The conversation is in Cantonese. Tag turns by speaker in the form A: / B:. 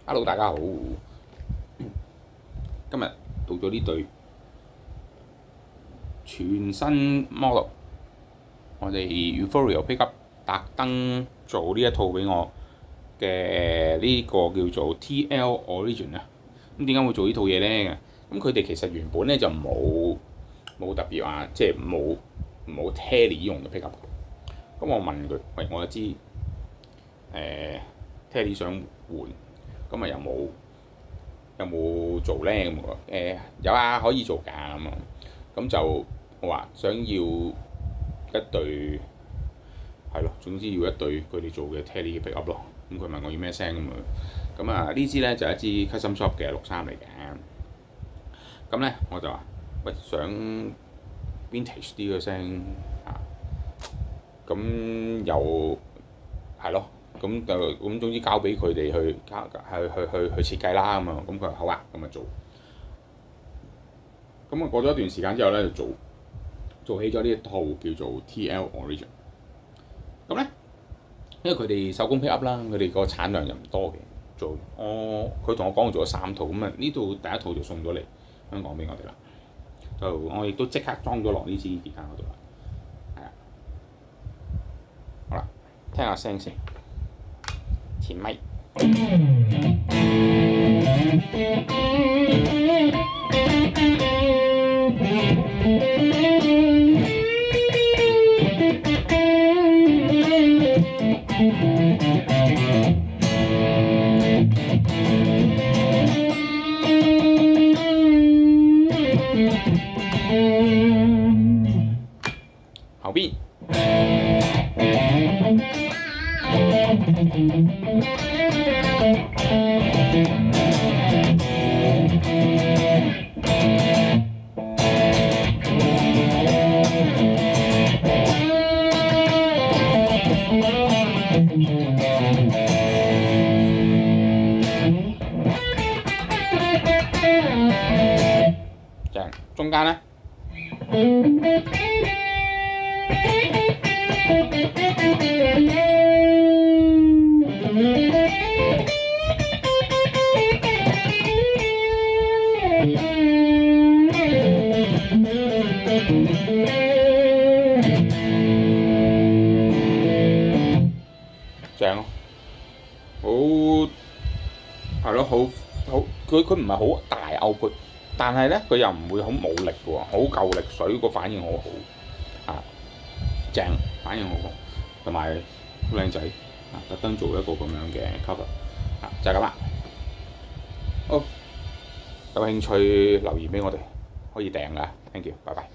A: Hello，大家好。今日到咗呢對全新 model，我哋 Euphoria Pickup 特登做呢一套俾我嘅呢個叫做 TL Origin 啊。咁點解會做呢套嘢呢？咁佢哋其實原本咧就冇特別話，即係冇 Tele 用嘅 Pickup。咁我問佢，喂，我就知Tele 想換，咁啊有冇做咧？咁有啊，可以做㗎咁啊。咁就我話想要一對係咯，總之要一對佢哋做嘅 Tele 嘅 pickup 咯。咁佢問我要咩聲咁啊？咁啊呢支咧就係一支 custom shop 嘅63嚟嘅。咁咧我就話喂，想 vintage 啲嘅聲啊，咁又係咯。咁總之交俾佢哋去設計啦咁啊，咁佢話好啊，咁啊做。咁啊過咗一段時間之後咧，就做起咗呢一套叫做 TL Origin。咁咧，因為佢哋手工 pick up 啦，佢哋個產量又唔多嘅，佢同我講做咗3套，咁啊呢度第一套就送咗嚟香港俾我哋啦。就我亦都即刻裝咗落呢支吉他嗰度啦。係啊，好啦，聽下聲先。前咪。後邊。正，中間咧。正咯，係咯，佢唔係好大 output，但係咧佢又唔會好冇力嘅喎，好夠力水，個反應好好啊，正，反應好好，同埋好靚仔啊！特登做一個咁樣嘅 cover 啊，就係咁啦。好，有興趣留言俾我哋，可以訂㗎，thank you，拜拜。